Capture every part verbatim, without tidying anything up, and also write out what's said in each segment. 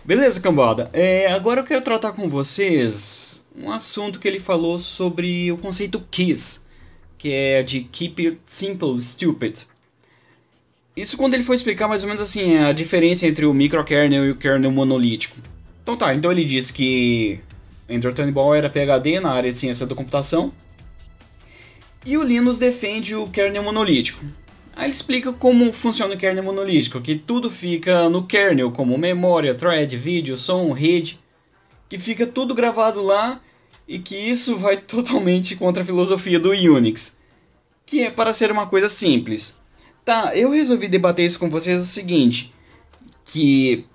Beleza, cambada. É, agora eu quero tratar com vocês um assunto que ele falou sobre o conceito KISS, que é de Keep It Simple, Stupid. Isso quando ele foi explicar mais ou menos assim a diferença entre o microkernel e o kernel monolítico. Então tá, então ele disse que Andrew Turnbull era PhD na área de ciência da computação e o Linus defende o kernel monolítico. Aí ele explica como funciona o kernel monolítico, que tudo fica no kernel, como memória, thread, vídeo, som, rede, que fica tudo gravado lá e que isso vai totalmente contra a filosofia do Unix, que é para ser uma coisa simples. Tá, eu resolvi debater isso com vocês o seguinte, que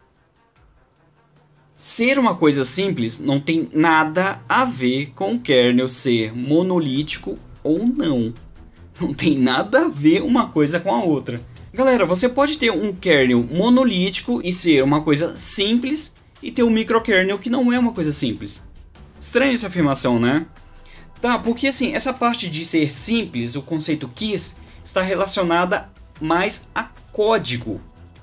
ser uma coisa simples não tem nada a ver com o kernel ser monolítico ou não. Não tem nada a ver uma coisa com a outra. Galera, você pode ter um kernel monolítico e ser uma coisa simples, e ter um microkernel que não é uma coisa simples. Estranha essa afirmação, né? Tá, porque assim, essa parte de ser simples, o conceito KISS, está relacionada mais a código.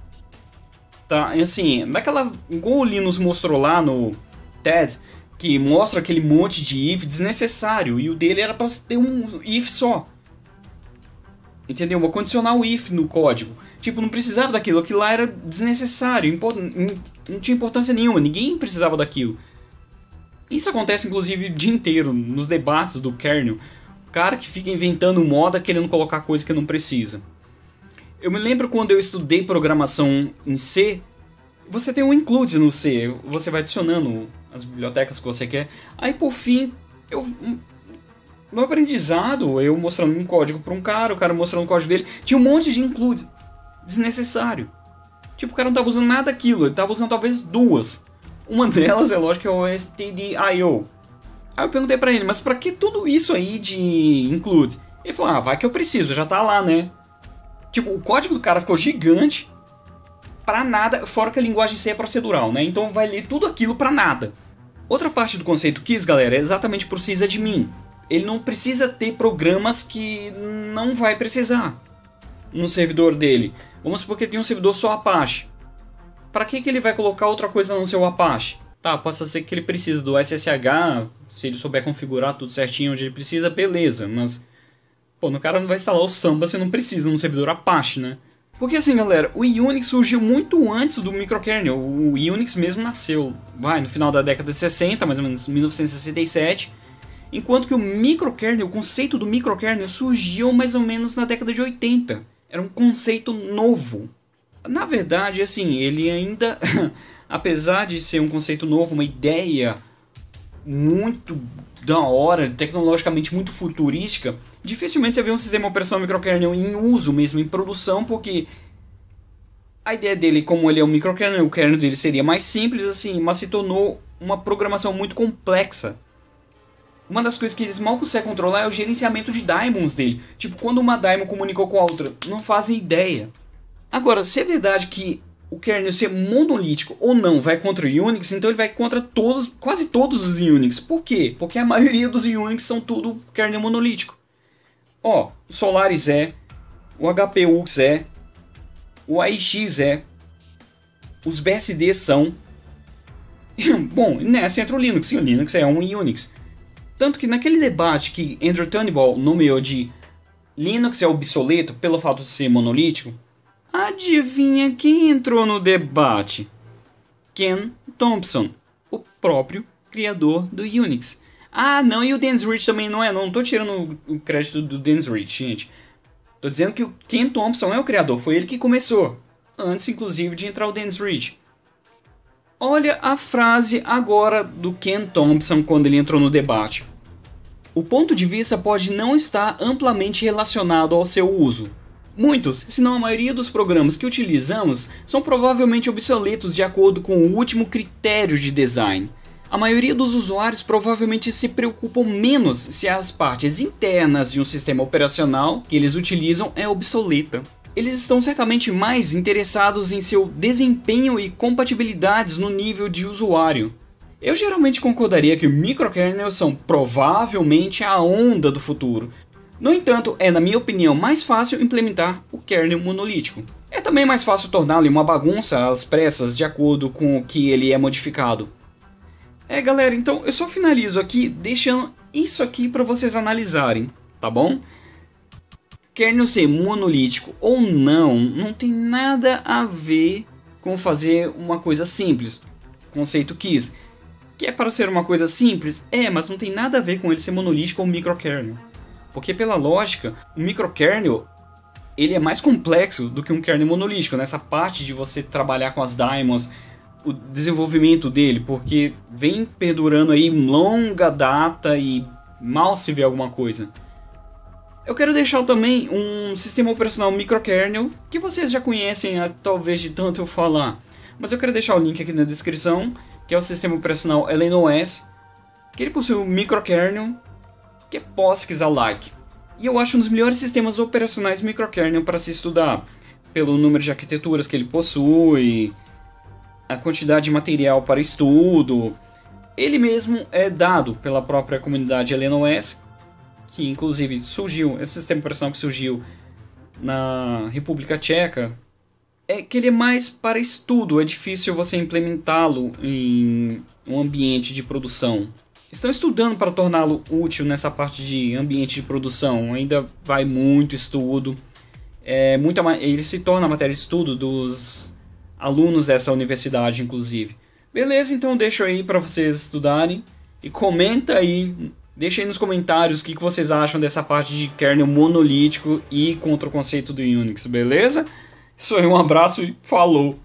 Tá, assim, daquela, igual o Linus mostrou lá no TED, que mostra aquele monte de if desnecessário, e o dele era para ter um if só. Entendeu? Uma condicional if no código. Tipo, não precisava daquilo. Aquilo lá era desnecessário. Não tinha importância nenhuma. Ninguém precisava daquilo. Isso acontece, inclusive, o dia inteiro. Nos debates do kernel. O cara que fica inventando moda querendo colocar coisa que não precisa. Eu me lembro quando eu estudei programação em C. Você tem um include no C. Você vai adicionando as bibliotecas que você quer. Aí, por fim, eu... no aprendizado, eu mostrando um código para um cara, o cara mostrando o código dele, tinha um monte de include desnecessário. Tipo, o cara não estava usando nada daquilo, ele estava usando talvez duas. Uma delas, é lógico, é o S T D I O. Aí eu perguntei para ele, mas para que tudo isso aí de include? Ele falou, ah, vai que eu preciso, já tá lá, né? Tipo, o código do cara ficou gigante para nada, fora que a linguagem C é procedural, né? Então vai ler tudo aquilo para nada. Outra parte do conceito KISS, galera, é exatamente por sysadmin. Ele não precisa ter programas que não vai precisar no servidor dele. Vamos supor que ele tem um servidor só Apache. Para que, que ele vai colocar outra coisa no seu Apache? Tá, possa ser que ele precisa do S S H, se ele souber configurar tudo certinho onde ele precisa, beleza. Mas, pô, no cara não vai instalar o Samba se não precisa num servidor Apache, né? Porque assim, galera, o Unix surgiu muito antes do microkernel. O Unix mesmo nasceu, vai, no final da década de sessenta, mais ou menos mil novecentos e sessenta e sete. Enquanto que o microkernel, o conceito do microkernel surgiu mais ou menos na década de oitenta. Era um conceito novo. Na verdade, assim, ele ainda, apesar de ser um conceito novo, uma ideia muito da hora, tecnologicamente muito futurística, dificilmente você vê um sistema operacional microkernel em uso mesmo, em produção, porque a ideia dele, como ele é um microkernel, o kernel dele seria mais simples, assim, mas se tornou uma programação muito complexa. Uma das coisas que eles mal conseguem controlar é o gerenciamento de daemons dele. Tipo, quando uma daemon comunicou com a outra, não fazem ideia. Agora, se é verdade que o kernel ser monolítico ou não vai contra o Unix, então ele vai contra todos, quase todos os Unix. Por quê? Porque a maioria dos Unix são tudo kernel monolítico. Ó, o Solaris é, o H P U X é, o A I X é, os B S D são. Bom, nessa entra o Linux, sim, o Linux é um Unix. Tanto que naquele debate que Andrew Turnbull nomeou de Linux é obsoleto pelo fato de ser monolítico, adivinha quem entrou no debate? Ken Thompson, o próprio criador do Unix. Ah, não, e o Dennis Ritchie também não é, não estou tirando o crédito do Dennis Ritchie, gente. Estou dizendo que o Ken Thompson é o criador, foi ele que começou, antes inclusive de entrar o Dennis Ritchie. Olha a frase agora do Ken Thompson quando ele entrou no debate. O ponto de vista pode não estar amplamente relacionado ao seu uso. Muitos, se não a maioria dos programas que utilizamos, são provavelmente obsoletos de acordo com o último critério de design. A maioria dos usuários provavelmente se preocupam menos se as partes internas de um sistema operacional que eles utilizam é obsoleta. Eles estão certamente mais interessados em seu desempenho e compatibilidades no nível de usuário. Eu geralmente concordaria que microkernels são provavelmente a onda do futuro. No entanto, é na minha opinião mais fácil implementar o kernel monolítico. É também mais fácil torná-lo uma bagunça às pressas de acordo com o que ele é modificado. É, galera, então eu só finalizo aqui deixando isso aqui para vocês analisarem, tá bom? Kernel ser monolítico ou não, não tem nada a ver com fazer uma coisa simples. Conceito Keys, que é para ser uma coisa simples, é, mas não tem nada a ver com ele ser monolítico ou microkernel. Porque pela lógica, o microkernel ele é mais complexo do que um kernel monolítico, nessa parte de você trabalhar com as daemons, o desenvolvimento dele, porque vem perdurando aí longa data e mal se vê alguma coisa. Eu quero deixar também um sistema operacional microkernel, que vocês já conhecem, talvez de tanto eu falar, mas eu quero deixar o link aqui na descrição, que é o sistema operacional L N O S, que ele possui um microkernel, que é POSIX-alike. E eu acho um dos melhores sistemas operacionais microkernel para se estudar, pelo número de arquiteturas que ele possui, a quantidade de material para estudo. Ele mesmo é dado pela própria comunidade L N O S, que inclusive surgiu, esse sistema operacional que surgiu na República Tcheca, é que ele é mais para estudo, é difícil você implementá-lo em um ambiente de produção. Estão estudando para torná-lo útil nessa parte de ambiente de produção, ainda vai muito estudo, é, muita, ele se torna matéria de estudo dos alunos dessa universidade, inclusive. Beleza, então deixo aí para vocês estudarem e comenta aí, deixa aí nos comentários o que vocês acham dessa parte de kernel monolítico e contra o conceito do Unix, beleza? Isso aí, um abraço e falou!